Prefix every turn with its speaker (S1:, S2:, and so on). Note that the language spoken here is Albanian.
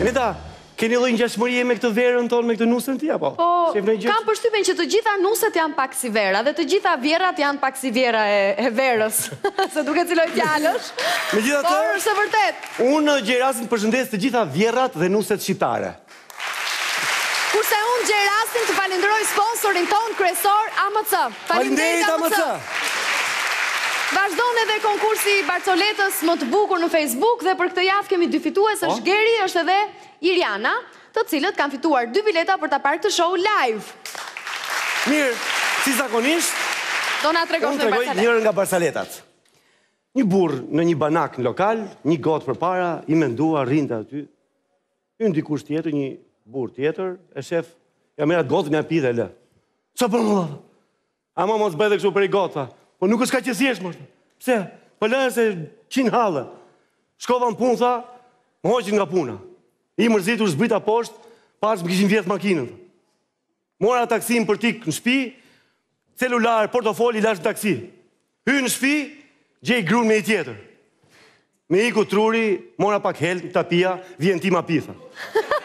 S1: Leta, keni lloj ngjashmërie me këtë verën tonë, me këtë nusën ti apo?
S2: Po, kam përshtypjen që të gjitha nuset janë pak si vera dhe të gjitha vjerat janë pak si vjera e verës. Se duket si lloj fjalësh.
S1: Megjithatë,
S2: por është e vërtet.
S1: Unë Gjerasin përshëndes të gjitha vjerrat dhe nuset shqiptare.
S2: Kurse unë Gjerasin të falenderoj sponsorin ton kryesor AMC. Faleminderit AMC. Vazhdon edhe konkursi i Barcoletës më të bukur në Facebook dhe për këtë javë kemi dy fitues, është Geri, është edhe Iriana, të cilët kanë fituar 2 bileta për ta parë këtë show live.
S1: Mirë, si zakonisht,
S2: do na tregosh në Barcalet.
S1: Unë njërë nga Barcaletat. Një burr në një banak në lokal, një gotë përpara, i mendua, rrinte aty. Hyn dikush tjetër, një burr tjetër, e shef, ja merr atë gotën ja pi dhe lë. Çfarë bën valla? Ama mos bëj kështu për i gotë. Po nuk është ka që thjesht, më. Pse? Po lërë se 100 hallë. Shkova në punë, tha, më hoqin nga puna. I mërzitur zbrita poshtë, pas më kishin vjetë makinën. Mora taksin për tik në shtëpi, celular, portofoli, lash në taksi. Hynë në shtëpi, gjej grun me i tjetër. Me iku truri, mora pak helm, tapia, vjen ti ma pitha.